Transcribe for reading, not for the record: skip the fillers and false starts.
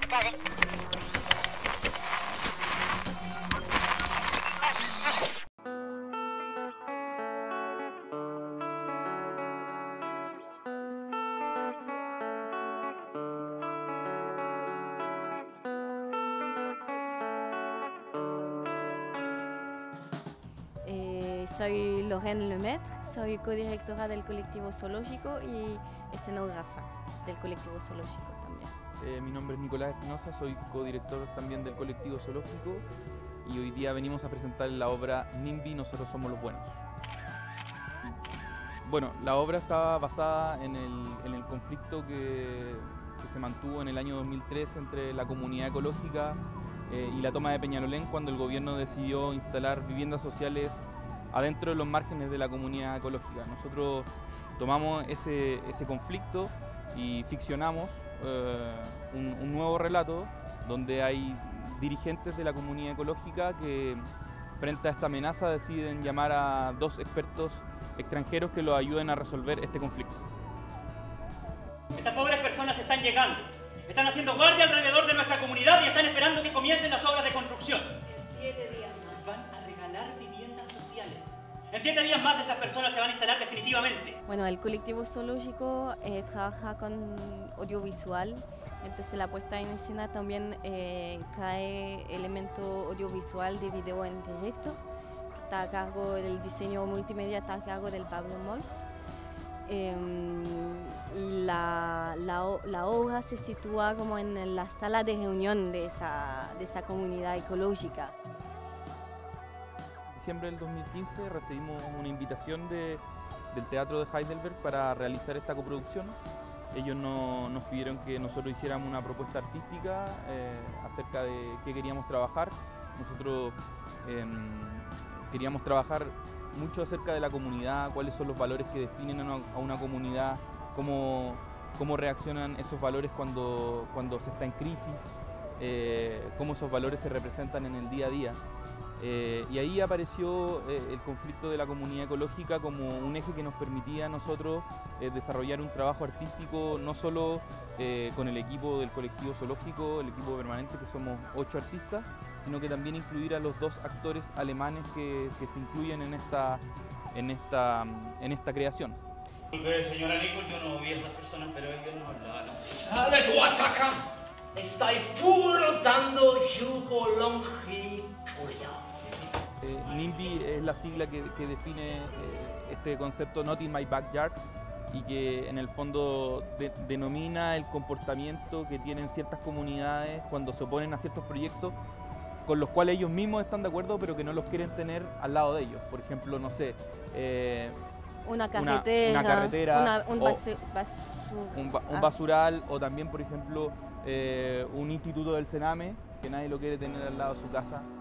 Soy Lorraine Lemaitre, soy codirectora del colectivo zoológico y escenógrafa del colectivo zoológico también. Mi nombre es Nicolás Espinosa, soy codirector también del colectivo zoológico y hoy día venimos a presentar la obra NIMBY, Nosotros Somos los Buenos. Bueno, la obra estaba basada en el conflicto que se mantuvo en el año 2003 entre la comunidad ecológica y la toma de Peñalolén, cuando el gobierno decidió instalar viviendas sociales adentro de los márgenes de la comunidad ecológica. Nosotros tomamos ese conflicto y ficcionamos un nuevo relato donde hay dirigentes de la comunidad ecológica que frente a esta amenaza deciden llamar a dos expertos extranjeros que los ayuden a resolver este conflicto. Estas pobres personas están llegando, están haciendo guardia alrededor de nuestra comunidad y están esperando que comiencen las obras de construcción. En 7 días más. Van a regalar viviendas sociales. En 7 días más esas personas se van a instalar definitivamente. Bueno, el colectivo zoológico trabaja con audiovisual, entonces la puesta en escena también trae elemento audiovisual de video en directo, que está a cargo del diseño multimedia, está a cargo del Pablo Mois. Y la obra se sitúa como en la sala de reunión de esa comunidad ecológica. En diciembre del 2015 recibimos una invitación del Teatro de Heidelberg para realizar esta coproducción. Ellos nos pidieron que nosotros hiciéramos una propuesta artística acerca de qué queríamos trabajar. Nosotros queríamos trabajar mucho acerca de la comunidad, cuáles son los valores que definen a una comunidad, cómo reaccionan esos valores cuando se está en crisis, cómo esos valores se representan en el día a día. Y ahí apareció el conflicto de la comunidad ecológica como un eje que nos permitía a nosotros desarrollar un trabajo artístico, no solo con el equipo del colectivo zoológico, el equipo permanente, que somos 8 artistas, sino que también incluir a los 2 actores alemanes que se incluyen en esta creación. Disculpe, señora Nicole, yo no vi a esas personas, pero ellos no hablaban así. ¡Sale tu ataca! Estoy puro dando jugo longitudinal. NIMBY es la sigla que define este concepto Not in My Backyard y que en el fondo denomina el comportamiento que tienen ciertas comunidades cuando se oponen a ciertos proyectos con los cuales ellos mismos están de acuerdo pero que no los quieren tener al lado de ellos. Por ejemplo, no sé, una carretera, un basural o también, por ejemplo, un instituto del Sename que nadie lo quiere tener al lado de su casa.